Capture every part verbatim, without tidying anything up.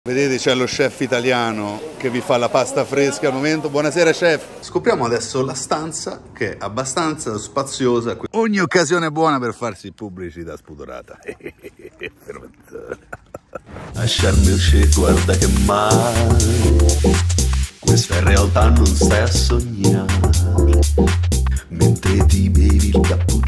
Vedete, c'è lo chef italiano che vi fa la pasta fresca al momento. Buonasera chef. Scopriamo adesso la stanza che è abbastanza spaziosa. Ogni occasione è buona per farsi pubblicità spudorata. Lasciarmi uscire, guarda che mai questa in realtà non stai a sognare mentre ti bevi il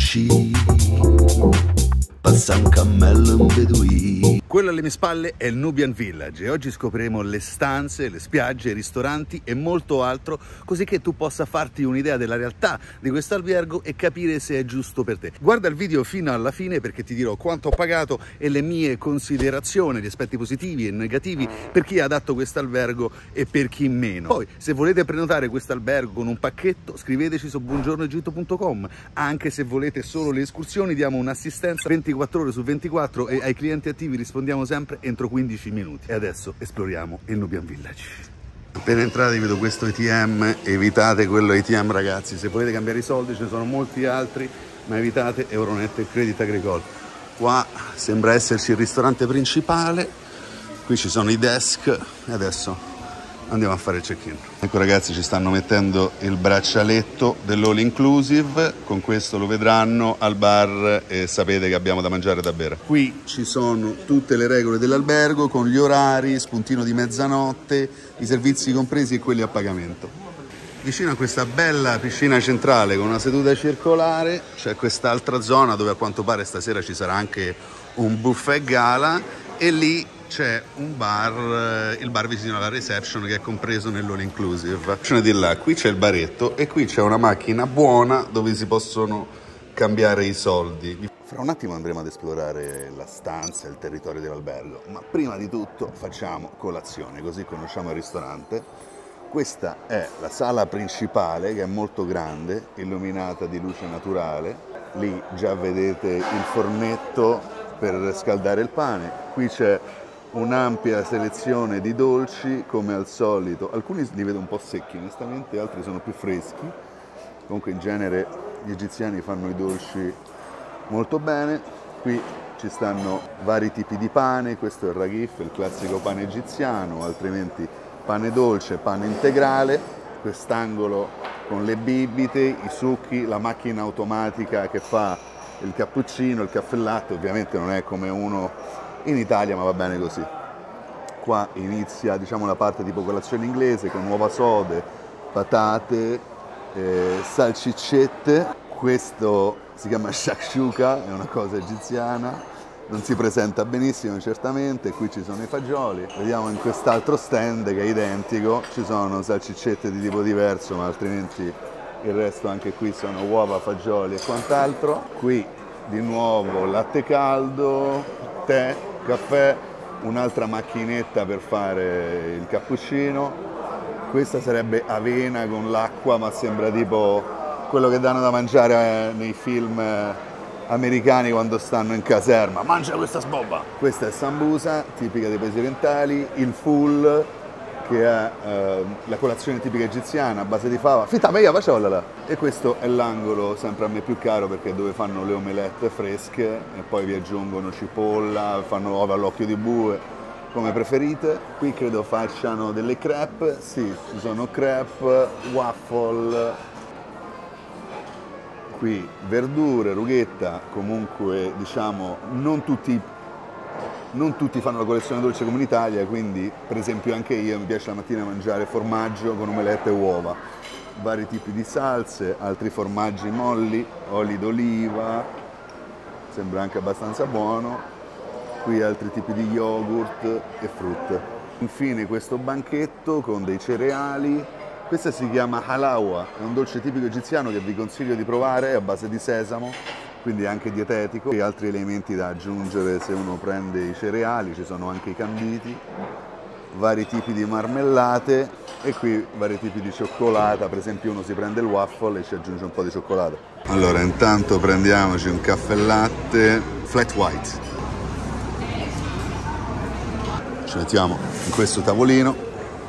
cappuccino. Passa un cammello un beduino. Quello alle mie spalle è il Nubian Village e oggi scopriremo le stanze, le spiagge, i ristoranti e molto altro, così che tu possa farti un'idea della realtà di questo albergo e capire se è giusto per te. Guarda il video fino alla fine perché ti dirò quanto ho pagato e le mie considerazioni, gli aspetti positivi e negativi per chi ha adatto questo albergo e per chi meno. Poi, se volete prenotare questo albergo con un pacchetto, scriveteci su buongiorno egitto punto com. Anche se volete solo le escursioni, diamo un'assistenza ventiquattro ore su ventiquattro e ai clienti attivi rispondiamo sempre entro quindici minuti. E adesso esploriamo il Nubian Village. Appena entrate vedo questo A T M, evitate quello A T M ragazzi, se volete cambiare i soldi ce ne sono molti altri, ma evitate Euronet e Credit Agricole. Qua sembra esserci il ristorante principale, qui ci sono i desk e adesso andiamo a fare il check-in. Ecco ragazzi, ci stanno mettendo il braccialetto dell'all inclusive, con questo lo vedranno al bar e sapete che abbiamo da mangiare e da bere. Qui ci sono tutte le regole dell'albergo con gli orari, spuntino di mezzanotte, i servizi compresi e quelli a pagamento. Vicino a questa bella piscina centrale con una seduta circolare c'è quest'altra zona dove a quanto pare stasera ci sarà anche un buffet gala e lì c'è un bar, il bar vicino alla reception che è compreso nell'all inclusive. Di là, qui c'è il baretto e qui c'è una macchina buona dove si possono cambiare i soldi. Fra un attimo andremo ad esplorare la stanza e il territorio dell'albergo, ma prima di tutto facciamo colazione, così conosciamo il ristorante. Questa è la sala principale che è molto grande, illuminata di luce naturale. Lì già vedete il fornetto per scaldare il pane. Qui c'è un'ampia selezione di dolci come al solito, alcuni li vedo un po' secchi onestamente, altri sono più freschi. Comunque in genere gli egiziani fanno i dolci molto bene. Qui ci stanno vari tipi di pane, questo è il raghif, il classico pane egiziano, altrimenti pane dolce, pane integrale, quest'angolo con le bibite, i succhi, la macchina automatica che fa il cappuccino, il caffè latte, ovviamente non è come uno in Italia, ma va bene così. Qua inizia, diciamo, la parte tipo colazione inglese con uova sode, patate, eh, salciccette. Questo si chiama shakshuka, è una cosa egiziana, non si presenta benissimo certamente. Qui ci sono i fagioli. Vediamo in quest'altro stand che è identico, ci sono salciccette di tipo diverso, ma altrimenti il resto anche qui sono uova, fagioli e quant'altro. Qui di nuovo latte caldo, tè, caffè, un'altra macchinetta per fare il cappuccino. Questa sarebbe avena con l'acqua, ma sembra tipo quello che danno da mangiare nei film americani quando stanno in caserma. Mangia questa sbobba! Questa è sambusa, tipica dei paesi orientali, il full, che è eh, la colazione tipica egiziana a base di fava. Fita meia facciolala! E questo è l'angolo sempre a me più caro perché è dove fanno le omelette fresche e poi vi aggiungono cipolla, fanno uova all'occhio di bue, come preferite. Qui credo facciano delle crepe, sì, ci sono crepe, waffle, qui verdure, rughetta, comunque diciamo non tutti Non tutti fanno la colazione dolce come in Italia, quindi per esempio anche io mi piace la mattina mangiare formaggio con omelette e uova, vari tipi di salse, altri formaggi molli, oli d'oliva, sembra anche abbastanza buono, qui altri tipi di yogurt e frutta. Infine questo banchetto con dei cereali, questa si chiama halawa, è un dolce tipico egiziano che vi consiglio di provare, è a base di sesamo, quindi anche dietetico, e altri elementi da aggiungere se uno prende i cereali, ci sono anche i canditi, vari tipi di marmellate e qui vari tipi di cioccolata, per esempio uno si prende il waffle e ci aggiunge un po' di cioccolato. Allora intanto prendiamoci un caffè latte flat white, ci mettiamo in questo tavolino.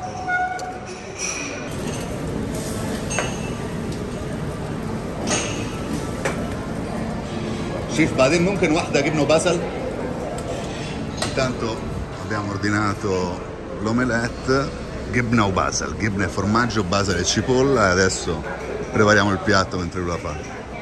شيف بعدين ممكن واحدة جبنة وبصل. Intanto abbiamo ordinato l'omelette, gibna o basal, gibna e formaggio, basal e cipolla, e adesso prepariamo il piatto mentre lui la fa.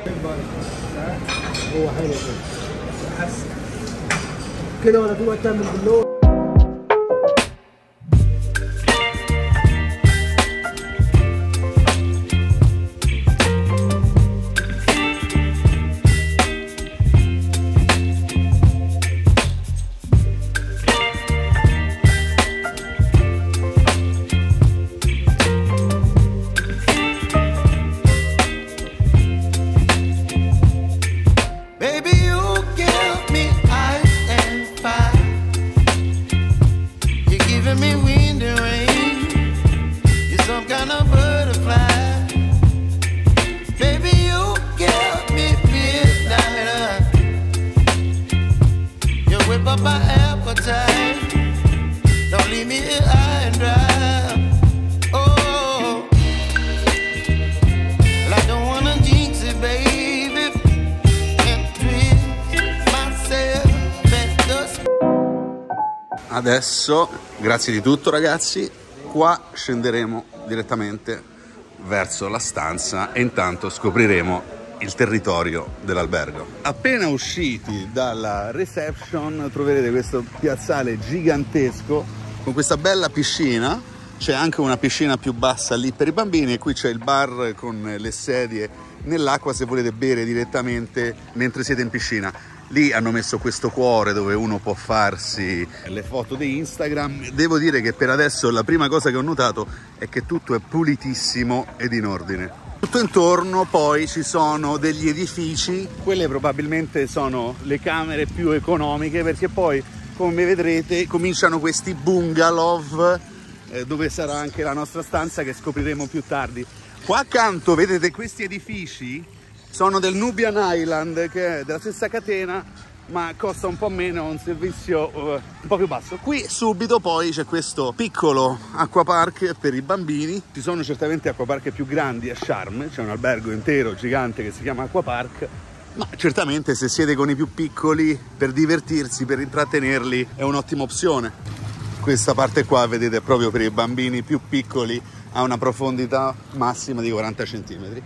Adesso, grazie di tutto ragazzi, qua scenderemo direttamente verso la stanza e intanto scopriremo il territorio dell'albergo. Appena usciti dalla reception troverete questo piazzale gigantesco con questa bella piscina, c'è anche una piscina più bassa lì per i bambini e qui c'è il bar con le sedie nell'acqua se volete bere direttamente mentre siete in piscina. Lì hanno messo questo cuore dove uno può farsi le foto di Instagram. Devo dire che per adesso la prima cosa che ho notato è che tutto è pulitissimo ed in ordine. Tutto intorno poi ci sono degli edifici, quelle probabilmente sono le camere più economiche perché poi, come vedrete, cominciano questi bungalow eh, dove sarà anche la nostra stanza che scopriremo più tardi. Qua accanto vedete questi edifici? Sono del Nubian Island, che è della stessa catena, ma costa un po' meno, un servizio uh, un po' più basso. Qui subito poi c'è questo piccolo acquapark per i bambini. Ci sono certamente acquapark più grandi a Sharm, c'è un albergo intero gigante che si chiama Acquapark, ma certamente se siete con i più piccoli, per divertirsi, per intrattenerli, è un'ottima opzione. Questa parte qua, vedete, è proprio per i bambini più piccoli, ha una profondità massima di quaranta centimetri.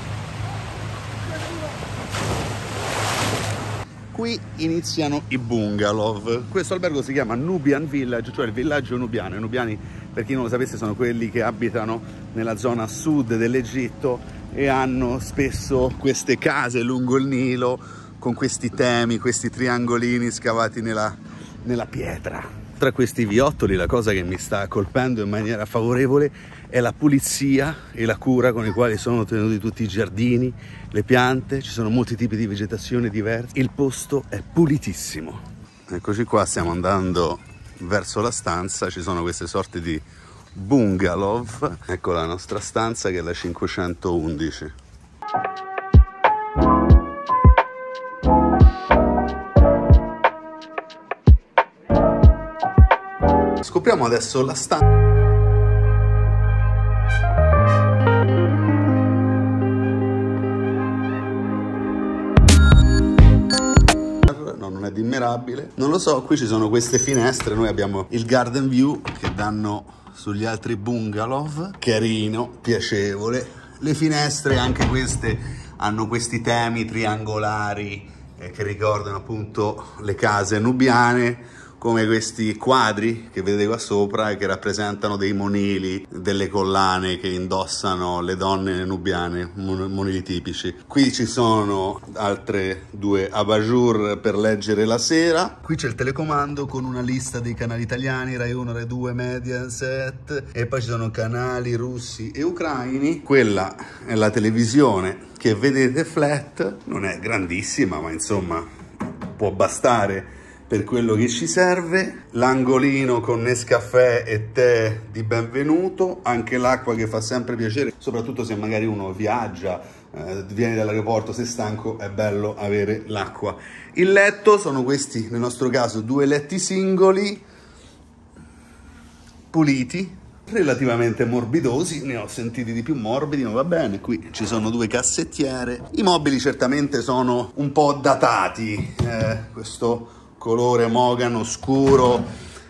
Qui iniziano i bungalow. Questo albergo si chiama Nubian Village, cioè il villaggio nubiano. I nubiani, per chi non lo sapesse, sono quelli che abitano nella zona sud dell'Egitto e hanno spesso queste case lungo il Nilo con questi temi, questi triangolini scavati nella, nella pietra. Tra questi viottoli la cosa che mi sta colpendo in maniera favorevole è la pulizia e la cura con i quali sono tenuti tutti i giardini, le piante, ci sono molti tipi di vegetazione diversi, il posto è pulitissimo. Eccoci qua, stiamo andando verso la stanza, ci sono queste sorte di bungalow, ecco la nostra stanza che è la cinquecentoundici. Scopriamo adesso la stanza. No, non è dimmerabile. Non lo so, qui ci sono queste finestre, noi abbiamo il garden view che danno sugli altri bungalow. Carino, piacevole. Le finestre, anche queste, hanno questi temi triangolari eh, che ricordano appunto le case nubiane, come questi quadri che vedete qua sopra e che rappresentano dei monili, delle collane che indossano le donne nubiane, monili tipici. Qui ci sono altre due abajur per leggere la sera. Qui c'è il telecomando con una lista dei canali italiani, Rai uno, Rai due, Mediaset, e poi ci sono canali russi e ucraini. Quella è la televisione che vedete flat, non è grandissima ma insomma può bastare per quello che ci serve. L'angolino con Nescafè e tè di benvenuto, anche l'acqua che fa sempre piacere, soprattutto se magari uno viaggia, eh, viene dall'aeroporto, se è stanco, è bello avere l'acqua. Il letto sono questi, nel nostro caso, due letti singoli, puliti, relativamente morbidosi, ne ho sentiti di più morbidi, ma va bene. Qui ci sono due cassettiere, i mobili certamente sono un po' datati, eh, questo colore mogano scuro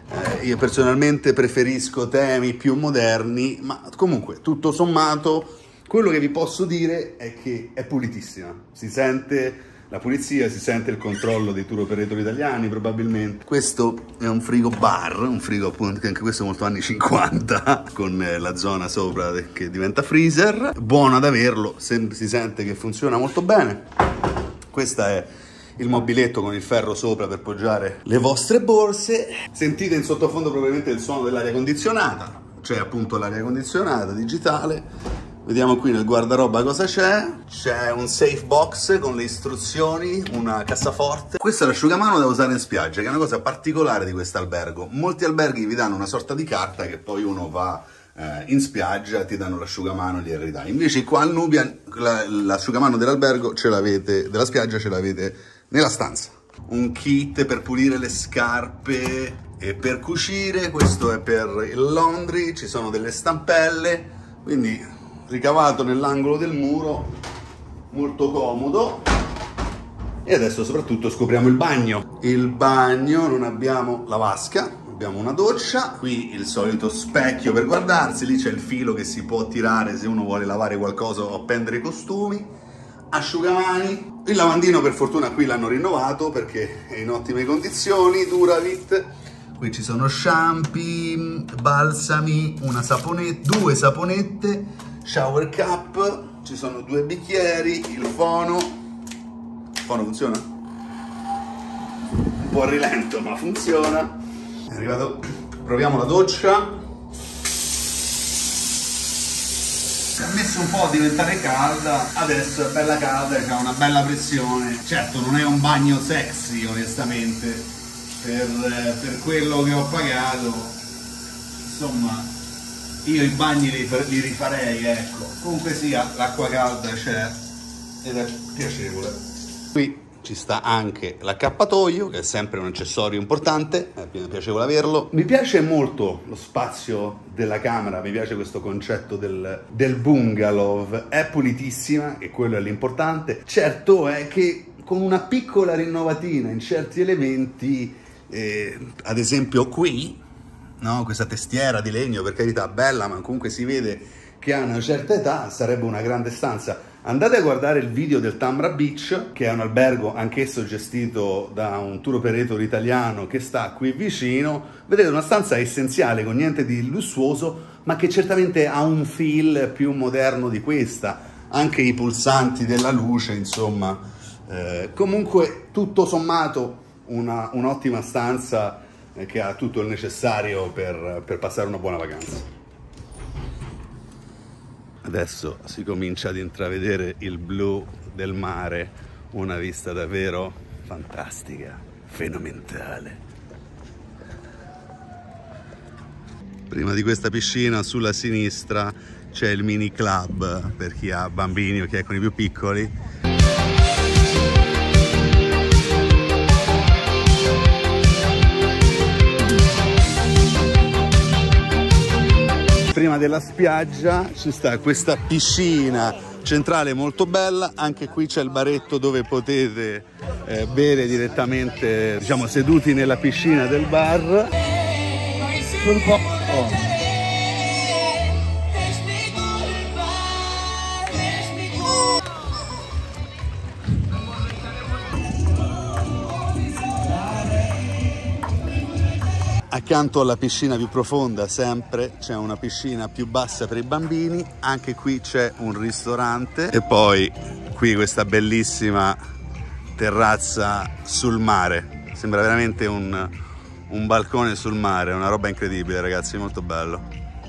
Eh, io personalmente preferisco temi più moderni, ma comunque tutto sommato quello che vi posso dire è che è pulitissima, si sente la pulizia, si sente il controllo dei tour operator italiani probabilmente. Questo è un frigo bar, un frigo appunto che anche questo è molto anni cinquanta, con la zona sopra che diventa freezer, buono ad averlo, si sente che funziona molto bene. Questa è il mobiletto con il ferro sopra per poggiare le vostre borse. Sentite in sottofondo probabilmente il suono dell'aria condizionata, cioè appunto l'aria condizionata digitale. Vediamo qui nel guardaroba cosa c'è. C'è un safe box con le istruzioni, una cassaforte. Questo è l'asciugamano da usare in spiaggia, che è una cosa particolare di questo albergo. Molti alberghi vi danno una sorta di carta che poi uno va eh, in spiaggia, ti danno l'asciugamano e li ridai. Invece qua al Nubian l'asciugamano dell'albergo ce l'avete, della spiaggia ce l'avete nella stanza. Un kit per pulire le scarpe e per cucire. Questo è per il laundry, ci sono delle stampelle, quindi ricavato nell'angolo del muro, molto comodo. E adesso soprattutto scopriamo il bagno. Il bagno, non abbiamo la vasca, abbiamo una doccia, qui il solito specchio per guardarsi, lì c'è il filo che si può tirare se uno vuole lavare qualcosa o appendere i costumi, asciugamani, il lavandino per fortuna qui l'hanno rinnovato perché è in ottime condizioni, Duravit. Qui ci sono shampoo, balsami, una saponetta, due saponette, shower cap, ci sono due bicchieri, il fono. Il fono funziona? Un po' a rilento, ma funziona. È arrivato. Proviamo la doccia. Si è messo un po' a diventare calda, adesso è bella calda e c'ha una bella pressione. Certo, non è un bagno sexy, onestamente, per, per quello che ho pagato. Insomma, io i bagni li, li rifarei, ecco. Comunque sia, l'acqua calda c'è ed è piacevole. Qui ci sta anche l'accappatoio, che è sempre un accessorio importante, è piacevole averlo. Mi piace molto lo spazio della camera, mi piace questo concetto del, del bungalow, è pulitissima e quello è l'importante. Certo è che con una piccola rinnovatina in certi elementi, eh, ad esempio qui, no, questa testiera di legno, per carità bella, ma comunque si vede che ha una certa età, sarebbe una grande stanza. Andate a guardare il video del Tamra Beach, che è un albergo anch'esso gestito da un tour operator italiano che sta qui vicino. Vedete, una stanza essenziale con niente di lussuoso, ma che certamente ha un feel più moderno di questa. Anche i pulsanti della luce, insomma. Eh, comunque, tutto sommato, una, un'ottima stanza che ha tutto il necessario per, per passare una buona vacanza. Adesso si comincia ad intravedere il blu del mare, una vista davvero fantastica, fenomenale. Prima di questa piscina sulla sinistra c'è il mini club per chi ha bambini o chi è con i più piccoli. Prima della spiaggia ci sta questa piscina centrale molto bella, anche qui c'è il baretto dove potete eh, bere direttamente, diciamo, seduti nella piscina del bar. Sul po'. Accanto alla piscina più profonda sempre c'è una piscina più bassa per i bambini, anche qui c'è un ristorante e poi qui questa bellissima terrazza sul mare. Sembra veramente un, un balcone sul mare, una roba incredibile ragazzi, molto bello.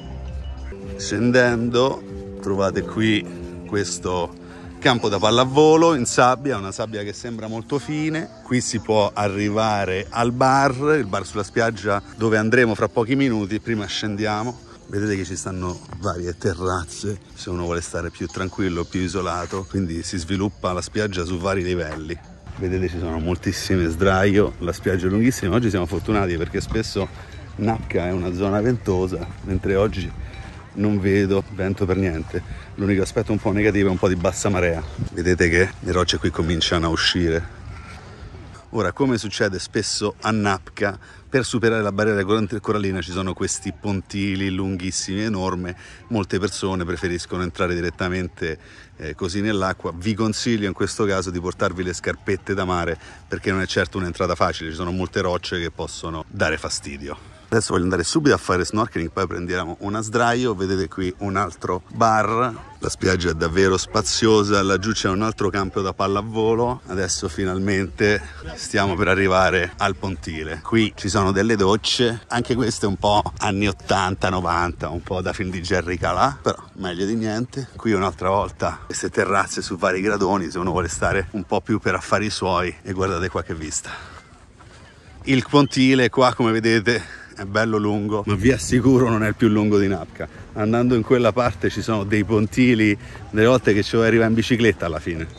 Scendendo trovate qui questo campo da pallavolo in sabbia, una sabbia che sembra molto fine. Qui si può arrivare al bar, il bar sulla spiaggia dove andremo fra pochi minuti. Prima scendiamo, vedete che ci stanno varie terrazze se uno vuole stare più tranquillo, più isolato, quindi si sviluppa la spiaggia su vari livelli. Vedete ci sono moltissime sdraio, la spiaggia è lunghissima. Oggi siamo fortunati perché spesso Nacca è una zona ventosa, mentre oggi non vedo vento per niente. L'unico aspetto un po' negativo è un po' di bassa marea. Vedete che le rocce qui cominciano a uscire. Ora, come succede spesso a Napca, per superare la barriera corallina ci sono questi pontili lunghissimi, enormi. Molte persone preferiscono entrare direttamente eh, così nell'acqua. Vi consiglio in questo caso di portarvi le scarpette da mare, perché non è certo un'entrata facile, ci sono molte rocce che possono dare fastidio. Adesso voglio andare subito a fare snorkeling, poi prendiamo una sdraio. Vedete qui un altro bar, la spiaggia è davvero spaziosa, laggiù c'è un altro campo da pallavolo. Adesso finalmente stiamo per arrivare al pontile. Qui ci sono delle docce, anche queste un po' anni ottanta novanta, un po' da film di Jerry Calà, però meglio di niente. Qui un'altra volta queste terrazze su vari gradoni, se uno vuole stare un po' più per affari suoi. E guardate qua che vista. Il pontile qua, come vedete, è bello lungo, ma vi assicuro non è il più lungo di Napca. Andando in quella parte ci sono dei pontili, delle volte che ci vuoi arrivare in bicicletta alla fine.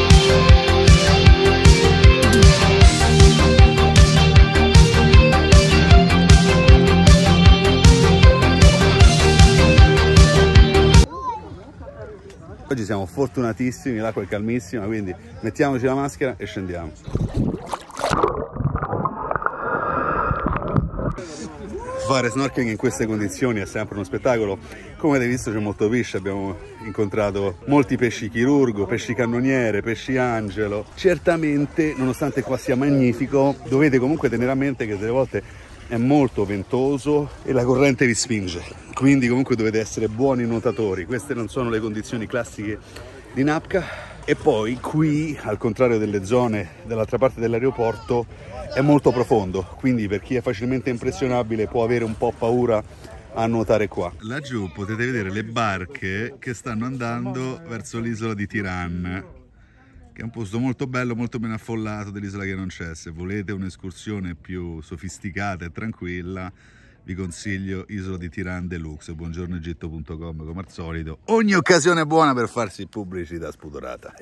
Oggi siamo fortunatissimi, l'acqua è calmissima, quindi mettiamoci la maschera e scendiamo. Fare snorkeling in queste condizioni è sempre uno spettacolo. Come avete visto c'è molto pesce, abbiamo incontrato molti pesci chirurgo, pesci cannoniere, pesci angelo. Certamente, nonostante qua sia magnifico, dovete comunque tenere a mente che delle volte è molto ventoso e la corrente vi spinge, quindi comunque dovete essere buoni nuotatori. Queste non sono le condizioni classiche di Napca. E poi qui, al contrario delle zone dall'altra parte dell'aeroporto, è molto profondo, quindi per chi è facilmente impressionabile può avere un po' paura a nuotare qua. Laggiù potete vedere le barche che stanno andando verso l'isola di Tirán, che è un posto molto bello, molto ben affollato dell'isola che non c'è. Se volete un'escursione più sofisticata e tranquilla, vi consiglio Isola di Tirán Deluxe. buongiorno egitto punto com, come al solito. Ogni occasione è buona per farsi pubblicità spudorata.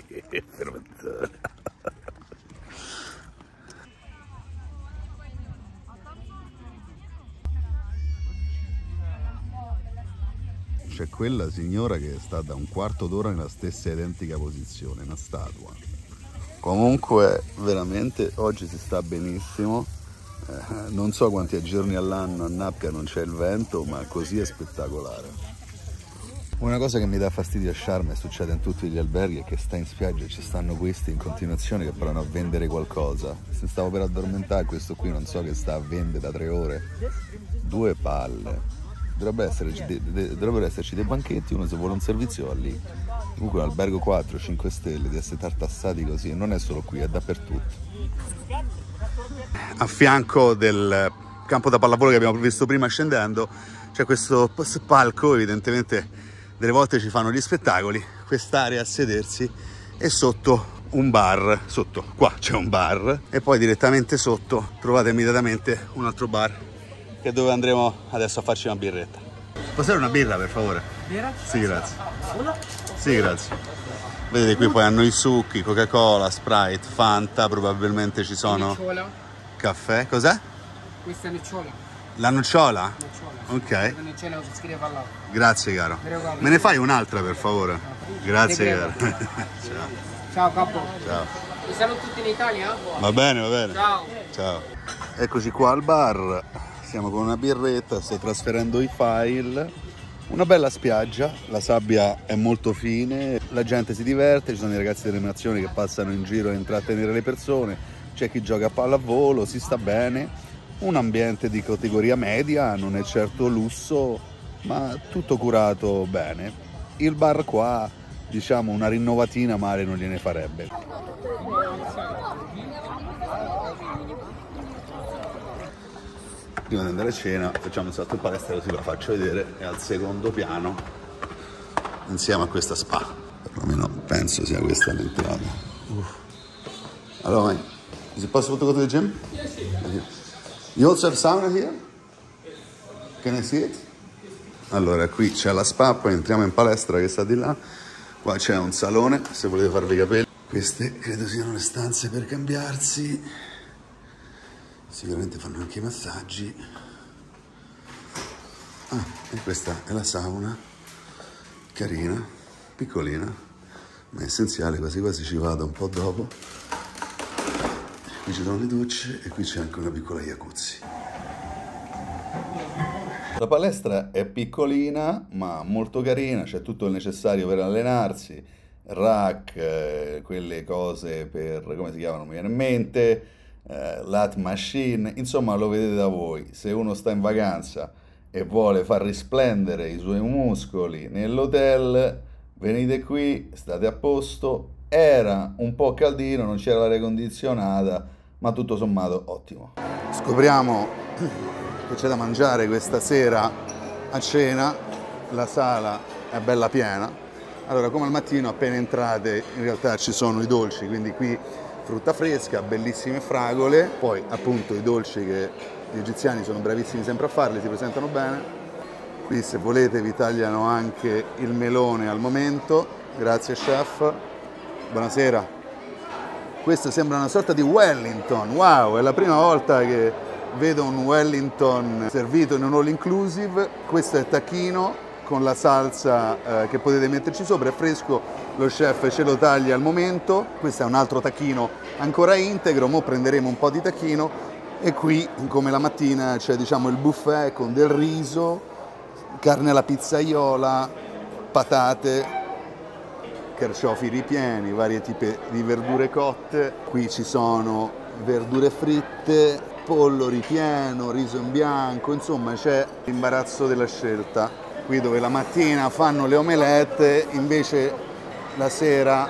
C'è quella signora che sta da un quarto d'ora nella stessa identica posizione, una statua. Comunque veramente oggi si sta benissimo. Eh, non so quanti giorni all'anno a Napca non c'è il vento, ma così è spettacolare. Una cosa che mi dà fastidio a Sharm, e succede in tutti gli alberghi, è che sta in spiaggia e ci stanno questi in continuazione che provano a vendere qualcosa. Se stavo per addormentare, questo qui non so che sta a vendere da tre ore. Due palle. Dovrebbe esserci de, de, dovrebbero esserci dei banchetti, uno se vuole un servizio va lì. Comunque un albergo quattro cinque stelle, di essere tartassati così, non è solo qui, è dappertutto. A fianco del campo da pallavolo che abbiamo visto prima scendendo c'è questo palco, evidentemente delle volte ci fanno gli spettacoli, quest'area a sedersi, e sotto un bar, sotto qua c'è un bar, e poi direttamente sotto trovate immediatamente un altro bar, che è dove andremo adesso a farci una birretta. Possiamo una birra per favore? Birra? Sì, grazie. Una? Sì, grazie. Vedete qui poi hanno i succhi, Coca-Cola, Sprite, Fanta, probabilmente ci sono nocciola. Caffè, cos'è? Questa è nocciola. La nocciola? Nocciola. Ok. La nocciola si scrive al lato. Grazie caro. Me ne fai un'altra per favore? Grazie caro. Ciao. Ciao capo. Ciao. Vi saluto tutti in Italia? Va bene, va bene. Ciao. Ciao. Eccoci qua al bar. Siamo con una birretta, sto trasferendo i file. Una bella spiaggia, la sabbia è molto fine, la gente si diverte, ci sono i ragazzi delle nazioni che passano in giro a intrattenere le persone, c'è chi gioca a pallavolo, si sta bene. Un ambiente di categoria media, non è certo lusso, ma tutto curato bene. Il bar qua, diciamo, una rinnovatina male non gliene farebbe. Prima di andare a cena facciamo un salto in palestra, così ve la faccio vedere. È al secondo piano insieme a questa spa, perlomeno penso sia questa l'entrata. Allora, is it possible to go to the gym? Yes, yes. You also have sauna here? Can I see it? Allora, qui c'è la spa, poi entriamo in palestra che sta di là. Qua c'è un salone se volete farvi i capelli. Queste credo siano le stanze per cambiarsi. Sicuramente fanno anche i massaggi. Ah, e questa è la sauna, carina, piccolina, ma essenziale, quasi quasi ci vado un po' dopo. Qui ci sono le docce e qui c'è anche una piccola jacuzzi. La palestra è piccolina ma molto carina, c'è tutto il necessario per allenarsi, rack, eh, quelle cose per, come si chiamano, mi viene in mente, eh, lat machine, insomma lo vedete da voi. Se uno sta in vacanza e vuole far risplendere i suoi muscoli nell'hotel, venite qui, state a posto. Era un po' caldino, non c'era l'aria condizionata, ma tutto sommato ottimo. Scopriamo che c'è da mangiare questa sera a cena, la sala è bella piena. Allora, come al mattino appena entrate in realtà ci sono i dolci, quindi qui frutta fresca, bellissime fragole, poi appunto i dolci che gli egiziani sono bravissimi sempre a farli, si presentano bene. Qui se volete vi tagliano anche il melone al momento, grazie chef. Buonasera. Questo sembra una sorta di Wellington, wow, è la prima volta che vedo un Wellington servito in un all inclusive. Questo è tacchino con la salsa eh, che potete metterci sopra, è fresco, lo chef ce lo taglia al momento. Questo è un altro tacchino ancora integro, mo prenderemo un po' di tacchino e qui come la mattina c'è diciamo il buffet con del riso, carne alla pizzaiola, patate, carciofi ripieni, varie tipi di verdure cotte. Qui ci sono verdure fritte, pollo ripieno, riso in bianco, insomma c'è l'imbarazzo della scelta. Qui dove la mattina fanno le omelette, invece la sera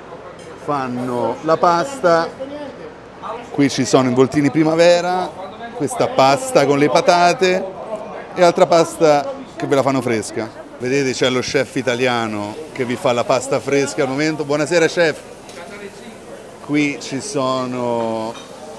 fanno la pasta. Qui ci sono involtini primavera, questa pasta con le patate e altra pasta che ve la fanno fresca. Vedete c'è lo chef italiano che vi fa la pasta fresca al momento. Buonasera chef. Qui ci sono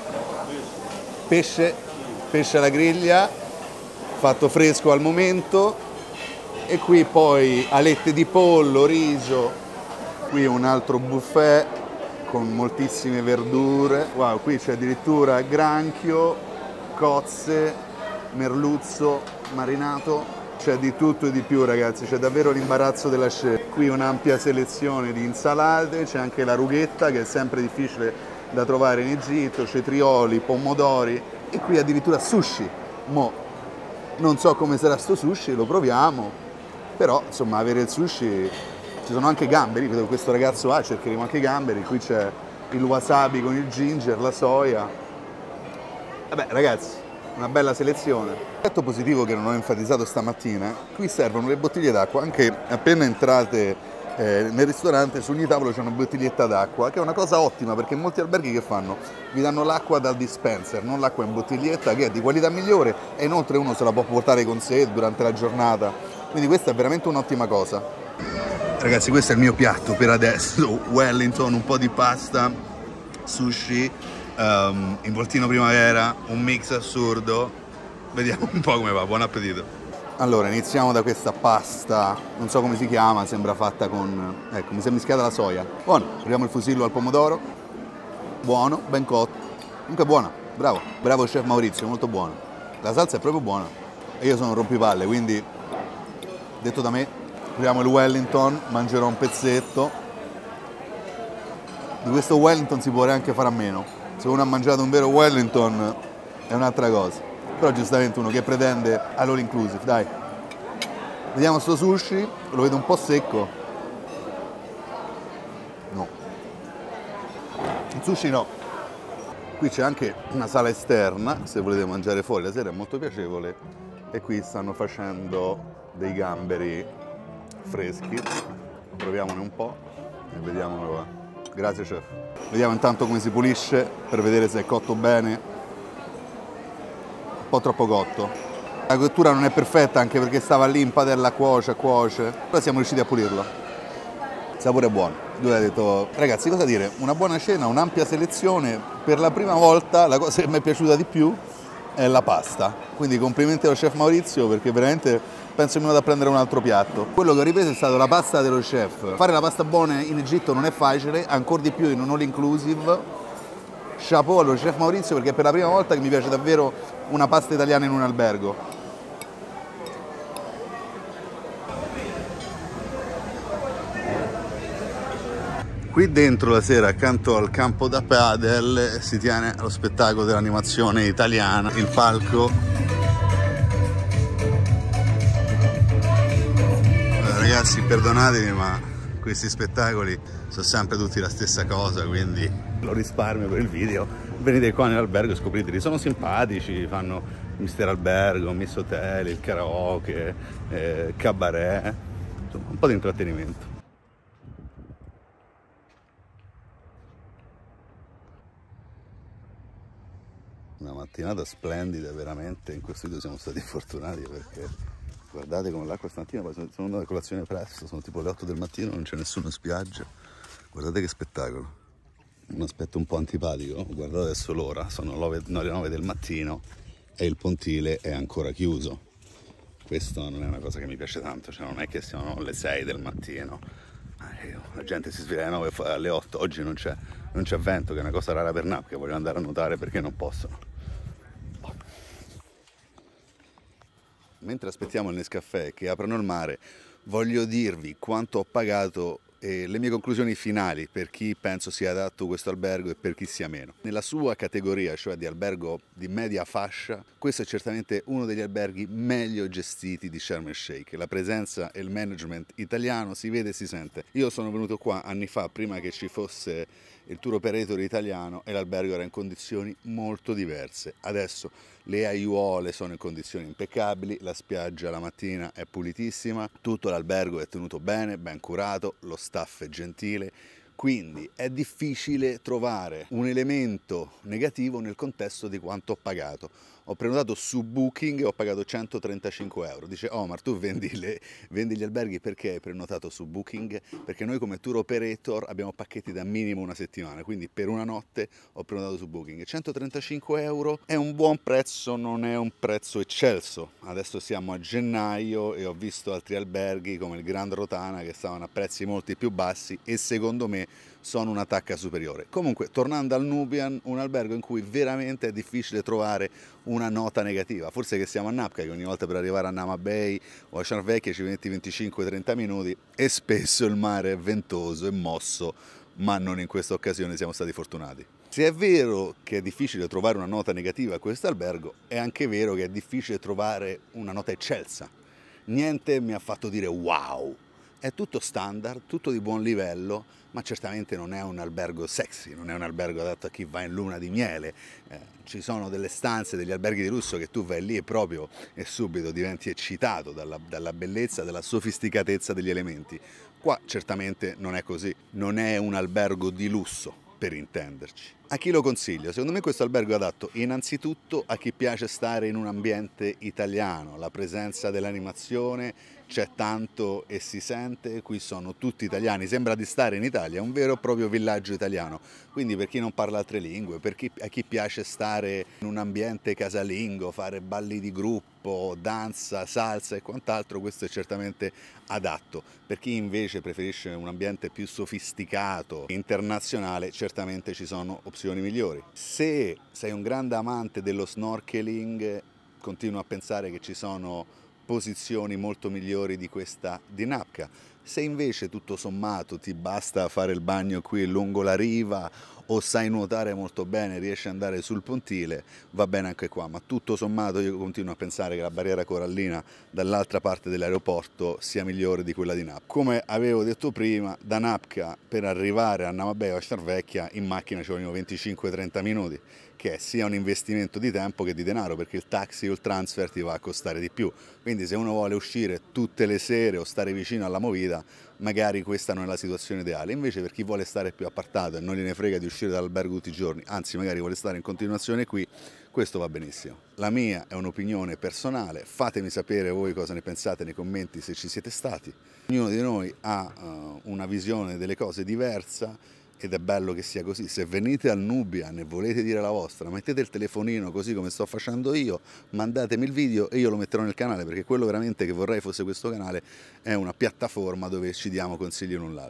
pesce, pesce alla griglia, fatto fresco al momento. E qui poi alette di pollo, riso. Qui un altro buffet con moltissime verdure. Wow, qui c'è addirittura granchio, cozze, merluzzo marinato. C'è di tutto e di più ragazzi, c'è davvero l'imbarazzo della scelta. Qui un'ampia selezione di insalate, c'è anche la rughetta che è sempre difficile da trovare in Egitto, cetrioli, pomodori e qui addirittura sushi. Mo non so come sarà sto sushi, lo proviamo, però insomma avere il sushi, ci sono anche gamberi, vedo che questo ragazzo ha, cercheremo anche gamberi, qui c'è il wasabi con il ginger, la soia. Vabbè ragazzi, una bella selezione. L'aspetto positivo che non ho enfatizzato stamattina, qui servono le bottiglie d'acqua, anche appena entrate eh, nel ristorante su ogni tavolo c'è una bottiglietta d'acqua, che è una cosa ottima perché molti alberghi che fanno? Vi danno l'acqua dal dispenser, non l'acqua in bottiglietta che è di qualità migliore e inoltre uno se la può portare con sé durante la giornata, quindi questa è veramente un'ottima cosa. Ragazzi, questo è il mio piatto per adesso, Wellington, un po' di pasta, sushi, Um, involtino primavera, un mix assurdo, vediamo un po' come va, buon appetito. Allora iniziamo da questa pasta, non so come si chiama, sembra fatta con, ecco mi sembra mischiata la soia. Buono, proviamo il fusillo al pomodoro, buono, ben cotto, comunque buona, bravo, bravo chef Maurizio, molto buono. La salsa è proprio buona e io sono un rompipalle, quindi detto da me, proviamo il Wellington, mangerò un pezzetto. Di questo Wellington si può anche fare a meno. Se uno ha mangiato un vero Wellington è un'altra cosa, però giustamente uno che pretende all'all inclusive, dai. Vediamo sto sushi, lo vedo un po' secco. No. Il sushi no. Qui c'è anche una sala esterna, se volete mangiare fuori la sera è molto piacevole. E qui stanno facendo dei gamberi freschi. Proviamone un po' e vediamo come va. Grazie chef. Vediamo intanto come si pulisce per vedere se è cotto bene. Un po' troppo cotto. La cottura non è perfetta anche perché stava lì in padella a cuoce, a cuoce. Però siamo riusciti a pulirlo. Il sapore è buono. Lui ha detto, ragazzi cosa dire, una buona cena, un'ampia selezione. Per la prima volta la cosa che mi è piaciuta di più è la pasta. Quindi complimenti allo chef Maurizio perché veramente penso che mi vado a prendere un altro piatto. Quello che ho ripreso è stato la pasta dello chef. Fare la pasta buona in Egitto non è facile, ancora di più in un all inclusive. Chapeau allo chef Maurizio perché è per la prima volta che mi piace davvero una pasta italiana in un albergo. Qui dentro la sera, accanto al campo da padel, si tiene lo spettacolo dell'animazione italiana, il palco. Allora, ragazzi, perdonatemi, ma questi spettacoli sono sempre tutti la stessa cosa, quindi lo risparmio per il video. Venite qua nell'albergo e scopriteli, sono simpatici, fanno mister Albergo, Miss Hotel, il karaoke, eh, cabaret, insomma un po' di intrattenimento. Una mattinata splendida, veramente. In questo video siamo stati fortunati perché guardate come l'acqua stamattina, poi sono andato a colazione presto, sono tipo le otto del mattino, non c'è nessuno in spiaggia. Guardate che spettacolo. Un aspetto un po' antipatico, guardate adesso l'ora, sono le nove del mattino e il pontile è ancora chiuso. Questo non è una cosa che mi piace tanto, cioè non è che siano le sei del mattino, la gente si sveglia alle nove e alle otto. Oggi non c'è non c'è vento, che è una cosa rara per Napoli, vogliono andare a nuotare perché non possono. Mentre aspettiamo il Nescafè che aprano il mare, voglio dirvi quanto ho pagato e le mie conclusioni finali per chi penso sia adatto questo albergo e per chi sia meno. Nella sua categoria, cioè di albergo di media fascia, questo è certamente uno degli alberghi meglio gestiti di Sharm el Sheikh. La presenza e il management italiano si vede e si sente. Io sono venuto qua anni fa, prima che ci fosse il tour operator italiano, e l'albergo era in condizioni molto diverse. Adesso le aiuole sono in condizioni impeccabili, la spiaggia la mattina è pulitissima, tutto l'albergo è tenuto bene, ben curato, lo staff è gentile, quindi è difficile trovare un elemento negativo nel contesto di quanto ho pagato. Ho prenotato su Booking e ho pagato centotrentacinque euro. Dice Omar, tu vendi, le, vendi gli alberghi perché hai prenotato su Booking? Perché noi come tour operator abbiamo pacchetti da minimo una settimana, quindi per una notte ho prenotato su Booking. centotrentacinque euro è un buon prezzo, non è un prezzo eccelso. Adesso siamo a gennaio e ho visto altri alberghi come il Grand Rotana che stavano a prezzi molti più bassi e secondo me sono una tacca superiore. Comunque, tornando al Nubian, un albergo in cui veramente è difficile trovare una nota negativa. Forse che siamo a Napca, che ogni volta per arrivare a Nama Bay o a Sharm Vecchia ci metti venticinque trenta minuti e spesso il mare è ventoso e mosso, ma non in questa occasione, siamo stati fortunati. Se è vero che è difficile trovare una nota negativa a questo albergo, è anche vero che è difficile trovare una nota eccelsa. Niente mi ha fatto dire wow. È tutto standard, tutto di buon livello, ma certamente non è un albergo sexy, non è un albergo adatto a chi va in luna di miele. Eh, ci sono delle stanze, degli alberghi di lusso che tu vai lì e proprio e subito diventi eccitato dalla, dalla bellezza, dalla sofisticatezza degli elementi. Qua certamente non è così, non è un albergo di lusso, per intenderci. A chi lo consiglio? Secondo me questo albergo è adatto innanzitutto a chi piace stare in un ambiente italiano, la presenza dell'animazione c'è tanto e si sente, qui sono tutti italiani, sembra di stare in Italia, è un vero e proprio villaggio italiano, quindi per chi non parla altre lingue, per chi, a chi piace stare in un ambiente casalingo, fare balli di gruppo, danza, salsa e quant'altro, questo è certamente adatto. Per chi invece preferisce un ambiente più sofisticato, internazionale, certamente ci sono opzioni migliori. Se sei un grande amante dello snorkeling, continuo a pensare che ci sono posizioni molto migliori di questa di Napca. Se invece tutto sommato ti basta fare il bagno qui lungo la riva o sai nuotare molto bene, riesci ad andare sul pontile, va bene anche qua, ma tutto sommato io continuo a pensare che la barriera corallina dall'altra parte dell'aeroporto sia migliore di quella di Napca. Come avevo detto prima, da Napca per arrivare a Nama Bay o a Sharm Vecchia in macchina ci vogliono venticinque trenta minuti, che è sia un investimento di tempo che di denaro, perché il taxi o il transfer ti va a costare di più. Quindi se uno vuole uscire tutte le sere o stare vicino alla movida, magari questa non è la situazione ideale. Invece per chi vuole stare più appartato e non gliene frega di uscire dall'albergo tutti i giorni, anzi magari vuole stare in continuazione qui, questo va benissimo. La mia è un'opinione personale, fatemi sapere voi cosa ne pensate nei commenti se ci siete stati. Ognuno di noi ha uh, una visione delle cose diversa, ed è bello che sia così. Se venite al Nubian e volete dire la vostra, mettete il telefonino così come sto facendo io, mandatemi il video e io lo metterò nel canale, perché quello veramente che vorrei fosse questo canale è una piattaforma dove ci diamo consigli l'un l'altro.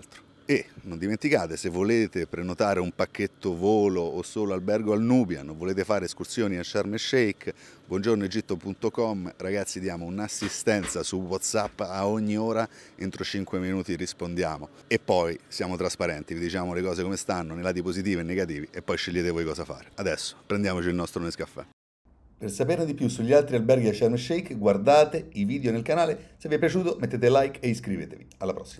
E non dimenticate, se volete prenotare un pacchetto volo o solo albergo al Nubian, o volete fare escursioni a Sharm el Sheikh, buongiorno egitto punto com, ragazzi, diamo un'assistenza su WhatsApp a ogni ora, entro cinque minuti rispondiamo. E poi siamo trasparenti, vi diciamo le cose come stanno, nei lati positivi e negativi, e poi scegliete voi cosa fare. Adesso prendiamoci il nostro Nescafè. Per saperne di più sugli altri alberghi a Sharm el Sheikh, guardate i video nel canale. Se vi è piaciuto mettete like e iscrivetevi. Alla prossima!